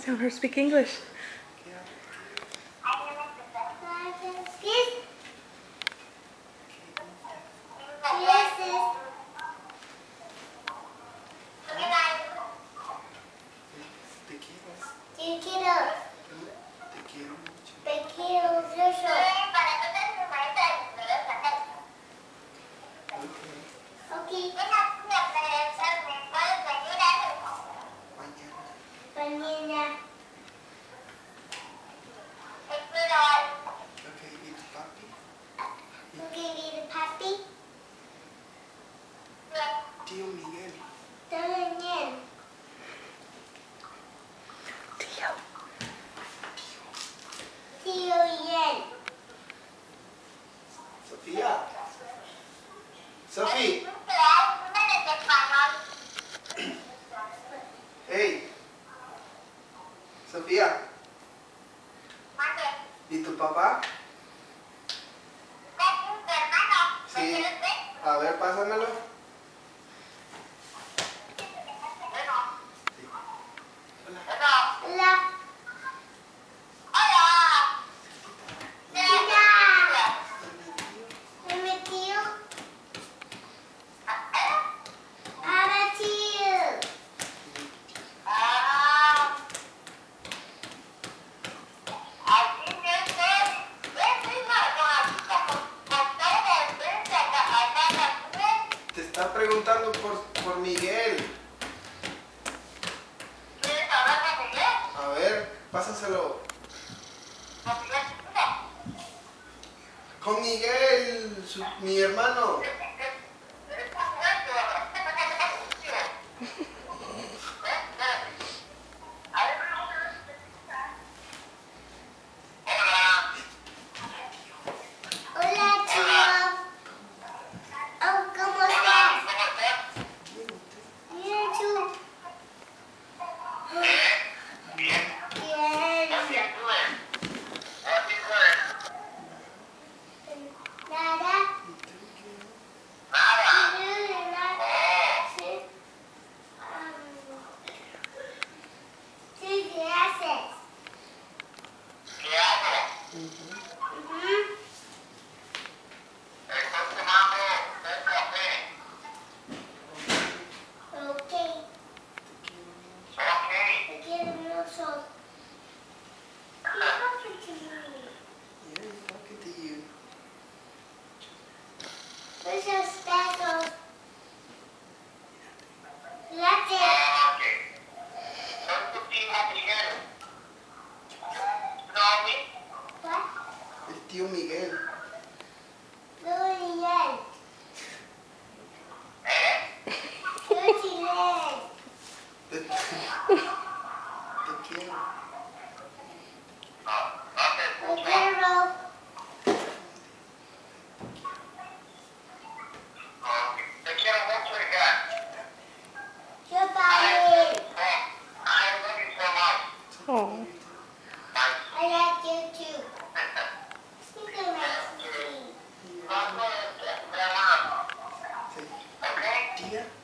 Tell her to speak English. Tío Miguel. Tío Ian. Sofía. Sofi. Hey. Sofía. ¿Y tu papá? Sí. A ver, pásamelo. Hola. Te está preguntando por Miguel. A ver, pásaselo. Con Miguel, mi hermano. Hola, tío. Oh, ¿cómo estás? Bien, tú. Bien. Nada. Sí, ¿qué haces? Ujú. Ok. Te quiero mucho. You're talking to me. Yeah, he's talking to you. Where's your speckles? That's it. What? El tío Miguel. Julian. Julian. Te quiero. Te quiero. Goodbye. Oh. I like you too. You can make me. Say, dear.